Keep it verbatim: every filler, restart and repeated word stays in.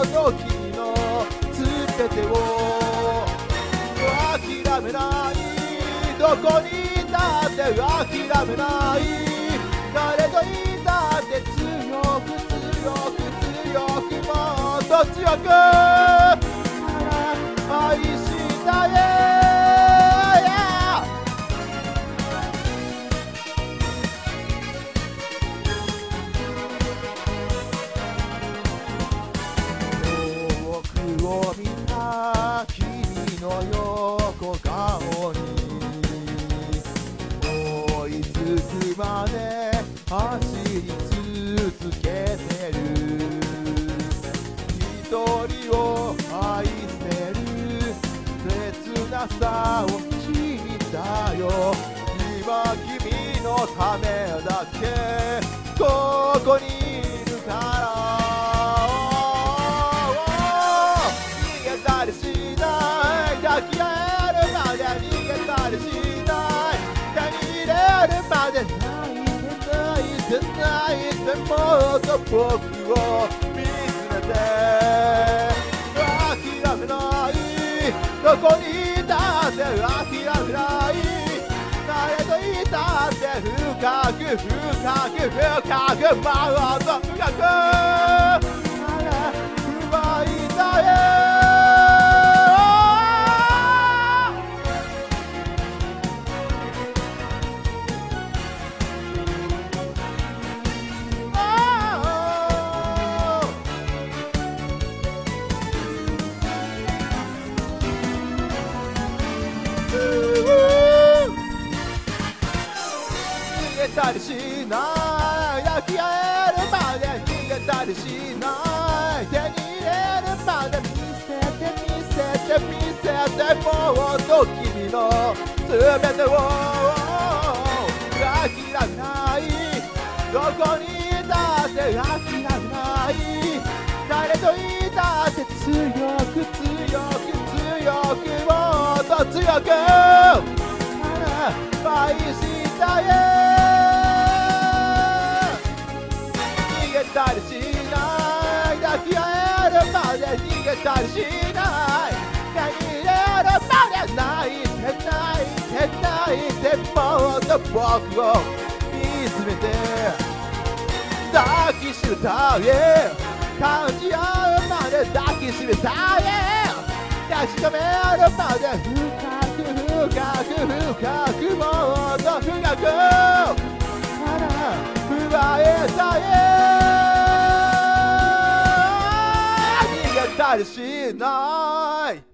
の君の全てを諦めない、どこにいたって諦めない、誰といたって強く強く強くもっと強く愛したい。遠くを見た君の横顔に追いつくまで走り続けてる、一人を愛せる切なさを知ったよ、今君のためだけここにいるから、逃げたりしない、抱き合えるまで逃げたりしない、手に入れるまで泣いて泣いて泣いてもっと僕を見つめて、諦めない、どこにいたって諦めない、誰といたって深く深く深くもっと深く奪いたい。逃げたりしない、抱き合えるまで逃げたりしない、手に入れるまで見せて見せて見せてもっと君の全てを諦めない、どこにいたって諦めない、誰といたって強く強く強くもっと強く愛したい。逃げたりしない、抱き合えるまで逃げたりしない、手に入れるまで泣いて泣いて泣いてもっと僕を見つめて抱きしめたい、感じ合うまで抱きしめたい、確かめるまで深く深く深くもっと深く奪えたい。逃げたりしない。